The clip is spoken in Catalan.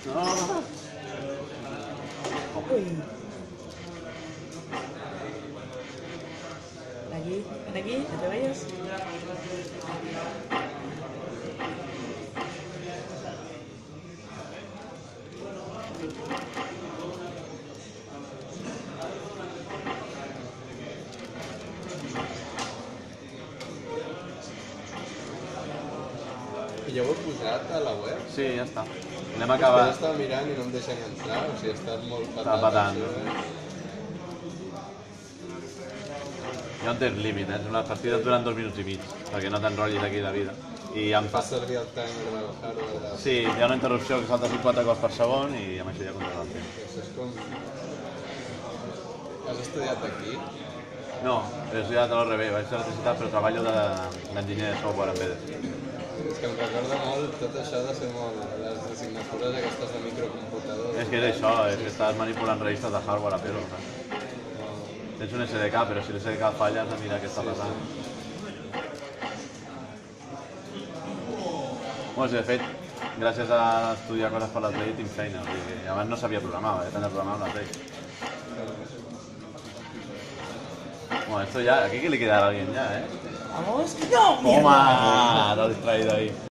No. Uy. Ven aquí, ¿no te vayas? I ja ho he posat a la web? Sí, ja està. Anem a Ja acabar. estava mirant i no em deixen entrar, o sigui, estàs molt patat. Està patant. Això, Ja no tens límit, eh? Les partides duren 2 minuts i mig, perquè no t'enrotllis aquí la vida. I em Fa fa... servir el timer del hardware. Sí, hi ha una interrupció que salta 4 cops per segon i amb això ja controla el temps. Això és com... Has estudiat aquí? No, he estudiat a l'ORB, vaig fer electricitat, però treballo d'enginyer de software en BD. És que em recorda molt, tot això de ser molt... Les assignatures aquestes de microcomputadors. És que és això, és que estàs manipulant revistes de hardware a pelo, saps? Tens un SDK, però si l'SDK falla has de mirar què està passant. Bueno, sí, de fet, gràcies a estudiar coses per la Play tinc feina, o sigui, abans no sabia programar, vaig aprendre a programar amb la Play. Bueno, esto ya, aquí que le queda a alguien ya, ¿eh? Vamos. ¡No! ¡Toma! Te has distraído ahí.